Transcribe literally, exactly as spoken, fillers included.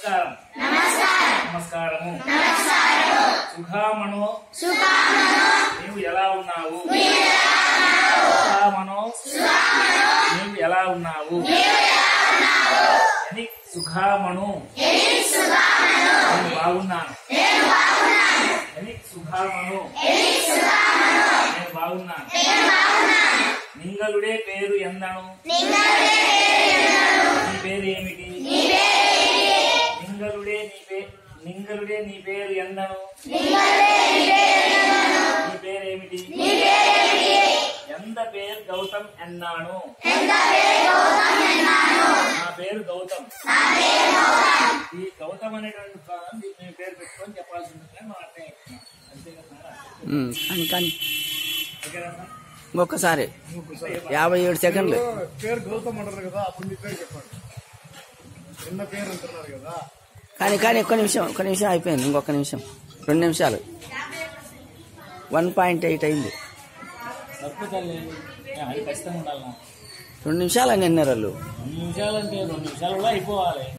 నమస్కారం నమస్కారము సుఖామనో నీవు ఎలా ఉన్నావు? సుఖామనో నీవు ఎలా ఉన్నావు? ఎని సుఖామను నేను బాగున్నాను. ఎని సుఖామను నేను బాగున్నాను. నింగలుడే పేరు ఎందను? నీ పేరు ఏమిటి? నింగలుడే నీ పేరు నింగలుడే నీ పేరు ఎందను? నీ పేరేమిటి? ఎంత పేరు గౌతమ్ ఎన్నాను. నా పేరు గౌతమ్. ఈ గౌతమ్ అనేటువంటి మీ పేరు పెట్టుకొని చెప్పాల్సి ఉంటుంది. మా అన్నయ్య అంతే కదా. ఇంకొకసారి యాభై ఏడు సెకండ్లు. పేరు గౌతమ్ అంటారు కదా, అప్పుడు మీ పేరు చెప్పండి. చిన్న పేరు అంటున్నారు కదా. కానీ కానీ ఒక్క నిమిషం ఒక్క నిమిషం అయిపోయింది. ఇంకొక నిమిషం, రెండు నిమిషాలు. వన్ పాయింట్ ఎయిట్ అయింది. అది ఖచ్చితంగా ఉండాలి. రెండు నిమిషాలు అని అన్నారు వాళ్ళు. రెండు నిమిషాలు అంటే రెండు నిమిషాలు కూడా అయిపోవాలి.